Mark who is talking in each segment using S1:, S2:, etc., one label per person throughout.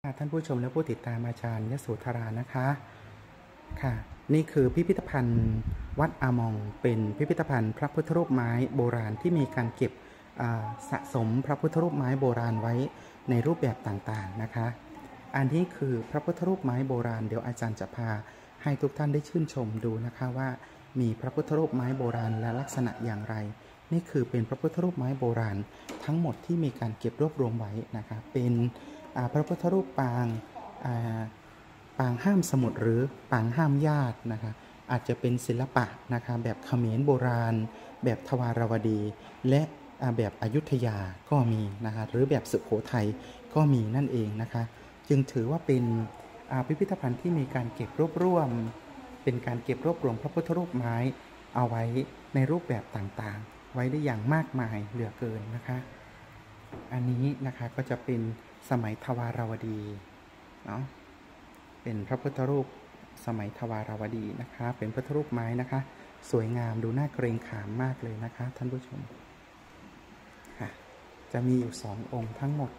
S1: ท่านผู้ชมและผู้ติดตามอาจารย์ยโสธรานะคะค่ะนี่คือพิพิธภัณฑ์วัดอามองเป็นพิพิธภัณฑ์พระพุทธรูปไม้โบราณที่มีการเก็บสะสมพระพุทธรูปไม้โบราณไว้ในรูปแบบต่างๆนะคะอันนี้คือพระพุทธรูปไม้โบราณเดี๋ยวอาจารย์จะพาให้ทุกท่านได้ชื่นชมดูนะคะว่ามีพระพุทธรูปไม้โบราณและลักษณะอย่างไรนี่คือเป็นพระพุทธรูปไม้โบราณทั้งหมดที่มีการเก็บรวบรวมไว้นะคะเป็นพระพุทธรูปปางห้ามสมุทรหรือปางห้ามญาตินะคะอาจจะเป็นศิลปะนะคะแบบเขมรโบราณแบบทวารวดีและแบบอยุธยาก็มีนะคะหรือแบบสุโขทัยก็มีนั่นเองนะคะจึงถือว่าเป็นพิพิธภัณฑ์ที่มีการเก็บรวบรวมเป็นการเก็บรวบรวมพระพุทธรูปไม้เอาไว้ในรูปแบบต่างๆไว้ได้อย่างมากมายเหลือเกินนะคะอันนี้นะคะก็จะเป็นสมัยทวารวดีเนาะเป็นพระพุทธรูปสมัยทวารวดีนะคะเป็นพระพุทธรูปไม้นะคะสวยงามดูน่าเกรงขามมากเลยนะคะท่านผู้ชมค่ะจะมีอยู่2 องค์ทั้งหมด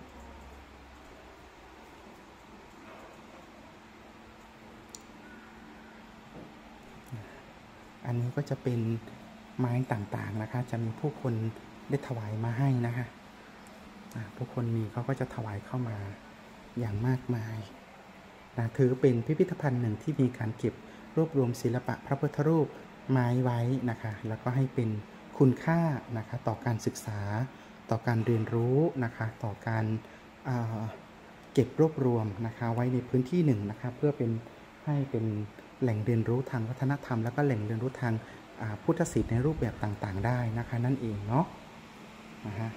S1: อันนี้ก็จะเป็นไม้ต่างๆนะคะจะมีผู้คนได้ถวายมาให้นะคะผู้คนมีเขาก็จะถวายเข้ามาอย่างมากมายนะถือเป็นพิพิธภัณฑ์หนึ่งที่มีการเก็บรวบรวมศิลปะพระพุทธรูปไม้ไว้นะคะแล้วก็ให้เป็นคุณค่านะคะต่อการศึกษาต่อการเรียนรู้นะคะต่อการเก็บรวบรวมนะคะไว้ในพื้นที่หนึ่งนะคะเพื่อให้เป็นแหล่งเรียนรู้ทางวัฒนธรรมแล้วก็แหล่งเรียนรู้ทางพุทธศิลป์ในรูปแบบต่างๆได้นะคะนั่นเองเนาะนะฮะ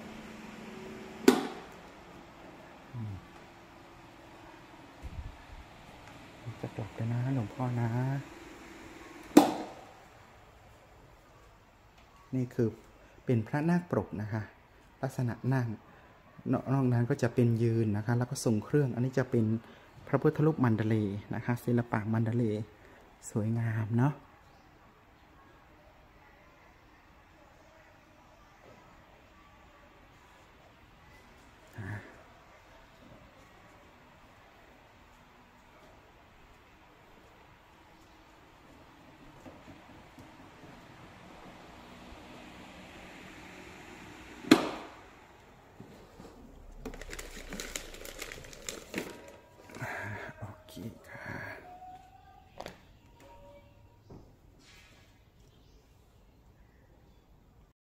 S1: จะกลับแล้วนะหลวงพ่อนะนี่คือเป็นพระนาคปกนะคะลักษณะนั่งนอกนั้นก็จะเป็นยืนนะคะแล้วก็ทรงเครื่องอันนี้จะเป็นพระพุทธรูปมันดาเลนะคะศิลปะมันดาเลสวยงามเนาะ